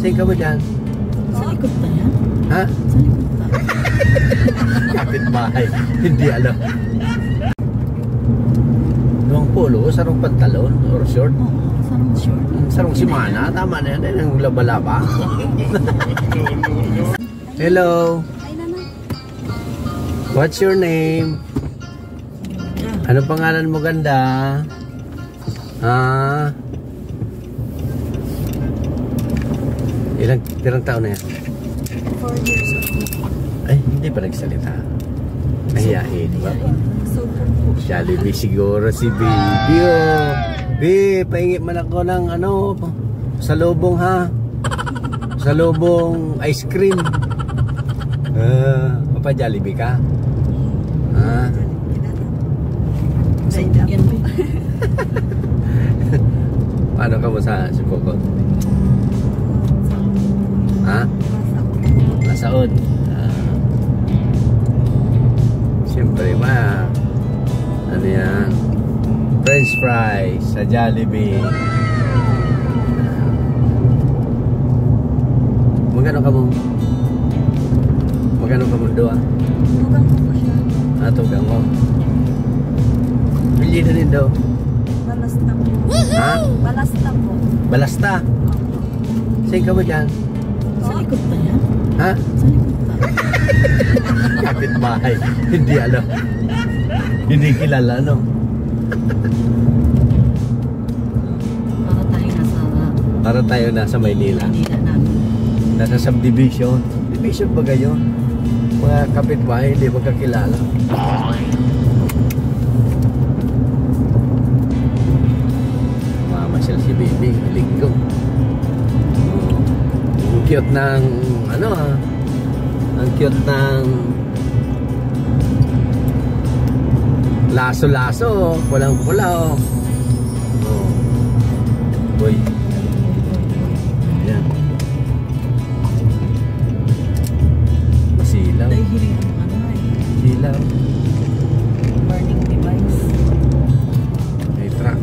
Saan ka ba dyan? Sa likod ba yan? Ha? Sa likod ba? Kapitbahay. Hindi alam. Luang polo, sarong pantalon or short? Oo, sarong short. Sarong simana, tama na yan. Ang laba-laba. Hello. Ay, nanay. What's your name? Ano pangalan mo, ganda? Ilang taon na yan? 4 years old. Ay, hindi pa nagsalita. Nahiyain, di ba? Super po. Jollibee siguro si Baby, oh. Babe, pahingi man ako ng ano, salubong ha. Salubong ice cream. Papa Jollibee ka? Ha? Yan po. Paano ka mo sa Sukokot? Ha? Nasaod. Siyempre ma, ano yan, French fries sa Jollibee. Magkano ka mo? Magkano ka mo doon? Tugang ko po siya. Tugang mo. Bili na rin daw. Balasta po. Ha? Balasta po. Balasta. Saan ka ba dyan? Sa likod ba yan? Ha? Sa likod ba? Kapitbahay. Hindi alam. Hindi kilala, no? Para tayo nasa Maynila. Maynila namin. Nasa subdivision. Division ba gayon? Mga kapitbahay hindi magkakilala. Mamasyal si Baby. Linggo. Ang cute ng ano ha. Ang cute ng laso-laso. Pulang-pula oh. Boy. Yan. Masilaw. Dahil hiling ang ano ay. Silaw. Burning device. May truck.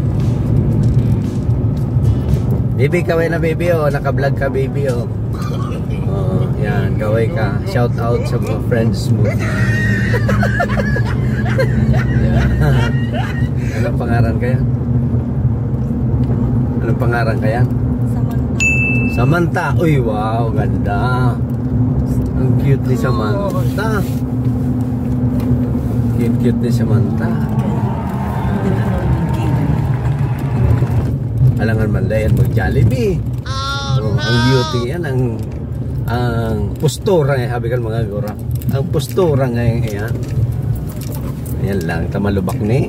Baby, kaway na baby oh. Naka-vlog ka baby oh. Oh, yan, kaway ka. Shout out sa mga friends mo. Anong pangaran kaya? Anong pangaran kaya? Samantha. Samantha. Uy, wow, ganda. Ang cute ni Samantha. Cute ni Samantha. Alangan man layan mag-Jollibee. Oh, ang beauty yan, ang postura nga, sabi kan mga gura. Ang postura nga yan. Ayan lang, tamalubak ni.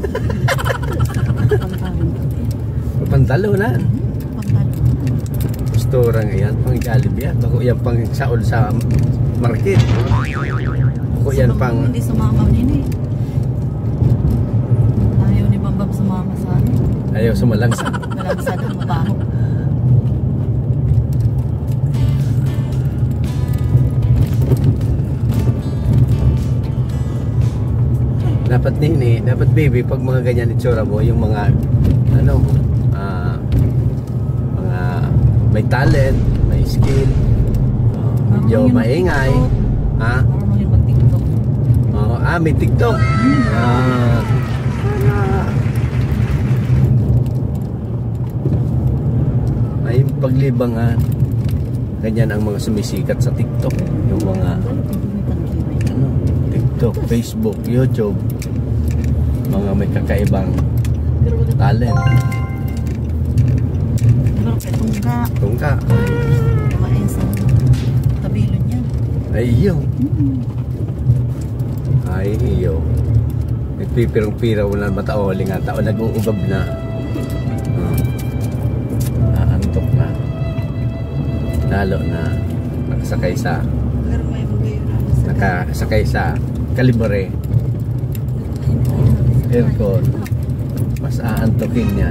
Pantalo na. Postura nga yan, pang Jollibee yan. Bako yan pang saol sa market. Bako yan pang... Hindi sumama nini. Ayaw ni Bambam sumama sa ano. Ayaw sumalangsa. Malangsa na, mabaho. Dapat nini, dapat baby, pag mga ganyan itsura mo, yung mga ano, mga may talent, may skill, medyo maingay. Ha? Marunong yung mag-TikTok. May TikTok. May paglibangan. Ganyan ang mga sumisikat sa TikTok, yung mga TikTok, Facebook, YouTube, mga may kakaibang talent. Tungka. Kumain sa tabilon niya. Ay iyo. Ay iyo. Nagpipirang-piraw na mataoli nga tao, nag-uugab na. Aantok na. Lalo na nakasakay sa kalibre. Aircon. Mas aantokin niya.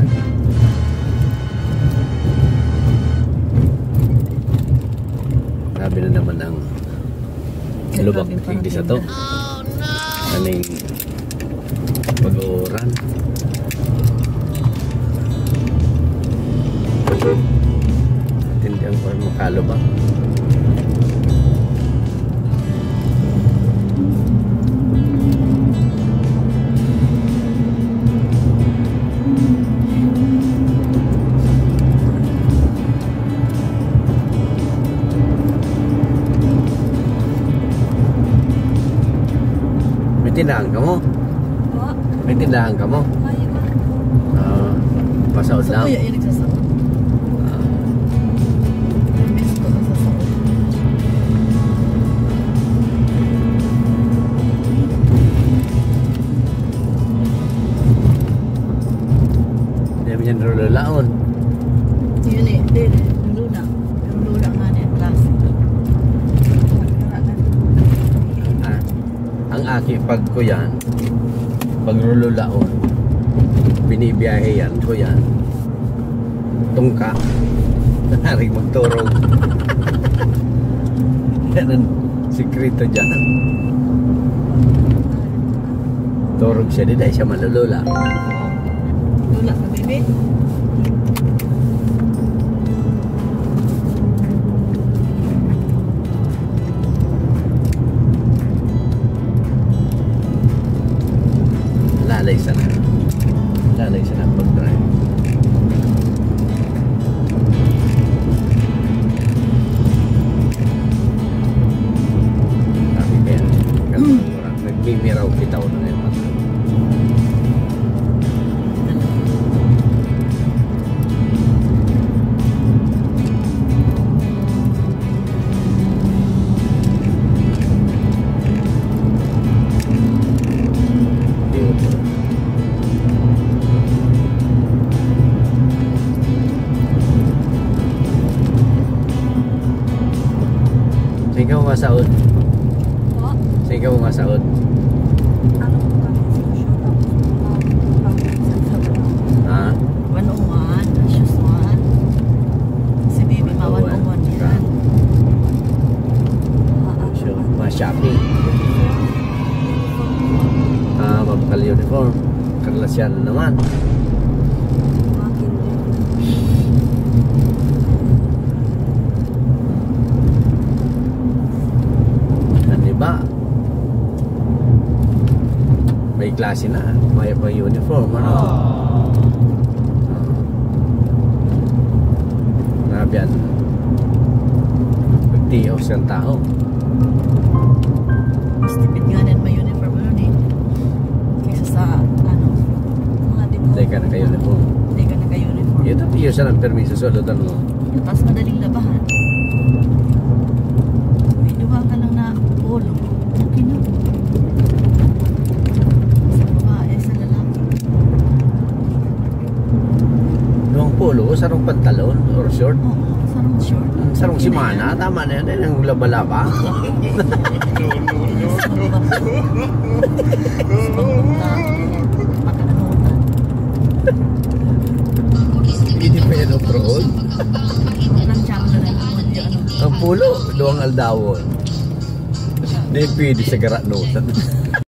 Sabi na naman ang lubak hindi sa to. Aning pag-uuran. Tindi Ang makalo ba? May tindahan ka mo? Oo. May tindahan ka mo? Ay, iba. Pasaod Sa lang. kuya, yung nagsasaot. Yung miss ko nagsasaot. Hindi mo yan rululaon. Yun eh, hindi. Yung luna. Yung luna nga na yung klase. Ang aki pag ko yan, pag rululaon, binibiyahe yan ko yan. Tungka. Naring magturog. Yan ang sikreto dyan. Turog siya din dahil siya malulula. Luna ka, baby? Lalay sana. Lalay sana pag-drive. Sabi kaya, nagmimiraw bitaw na ngayon. Saan ka mo masaod? Oo. Saan ka mo masaod? Ano ko kami sa show tapos Ha? 101, shoes 1. Si baby ma 101 yan. So, ma-shopping. Mapakal uniform. Karlasyan na naman. Ba? May klase na, may pang uniform, ano? Nabiyan, pagtiyaw siyang tao. Mas tipid nga din may uniform yun eh. Kaysa sa ano, mga dito. Hindi ka naka-uniform. Hindi ka naka-uniform. Ito, tiyo siya ng permiso sa lutan mo. Tapos madaling labahan. May duha ka lang na polo. Okay na. Sa babae, sa lalaki. Yung polo, sarong pantalon or short. Oo, sarong short. Sarong simana, tama na yan. Yung laba-laba. Hindi pa yan off-road. Ang pulo, doang aldawon. Hindi pwede sa garanotan.